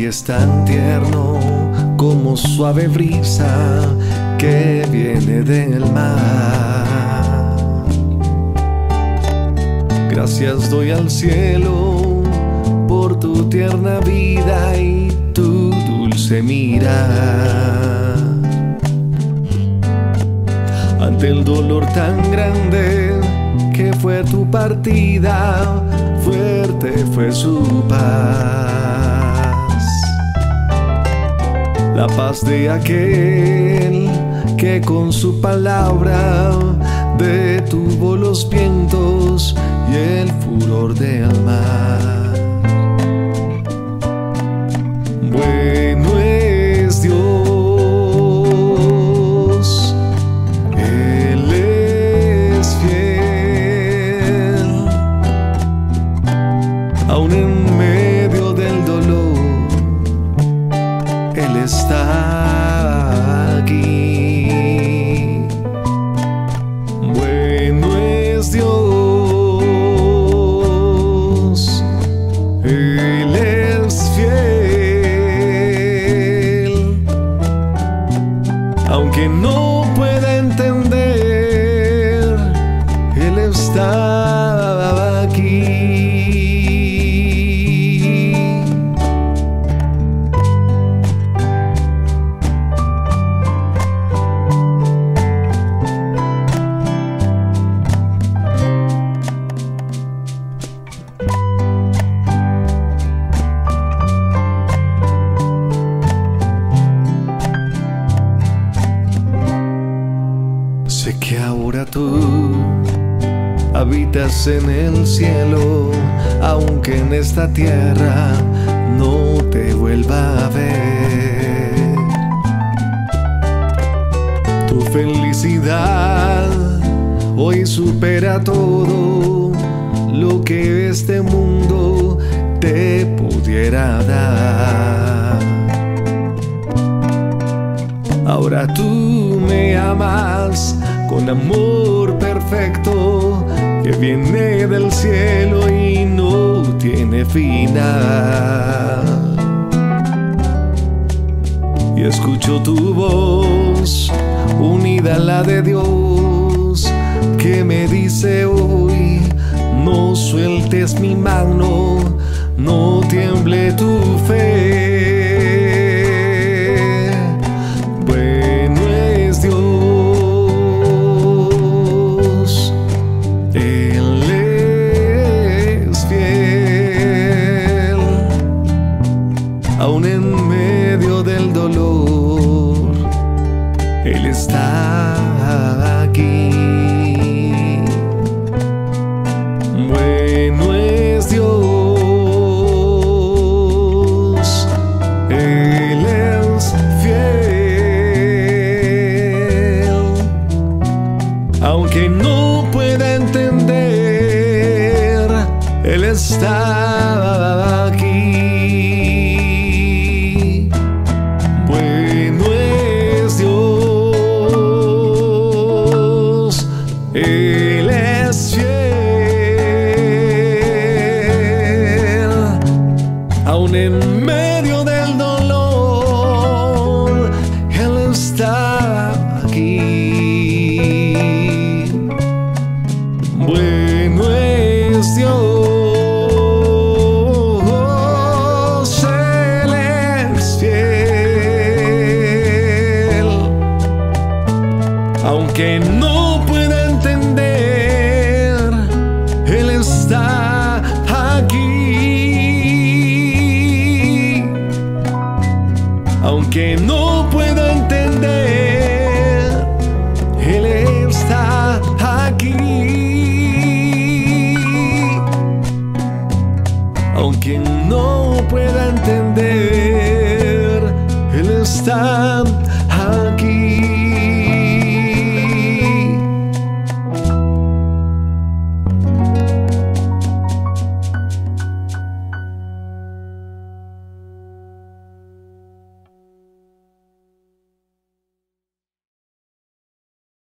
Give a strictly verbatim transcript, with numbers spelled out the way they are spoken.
es tan tierno como suave brisa que viene del mar. Gracias doy al cielo por tu tierna vida y tu dulce mirar. Ante el dolor tan grande que fue tu partida, fuerte fue su paz. La paz de aquel que con su palabra detuvo los vientos y el furor del mar. Bueno es Dios, Él es fiel, aún en medio del dolor, Él está aquí. Bueno es Dios, Él es fiel, aunque no pueda entender, Él está aquí. Sé que ahora tú habitas en el cielo, aunque en esta tierra no te vuelva a ver. Tu felicidad hoy supera todo lo que este mundo te pudiera dar. Ahora tú me amas con amor perfecto que viene del cielo y no tiene final. Y escucho tu voz unida a la de Dios que me dice hoy: no sueltes mi mano, no tiemble tu fe. Aún en medio del dolor, Él está aquí. Bueno es Dios, Él es fiel, aunque no pueda entender, Él está aquí. Él es fiel, aún en medio del dolor, Él está aquí. Bueno es Dios, Él es fiel, aunque no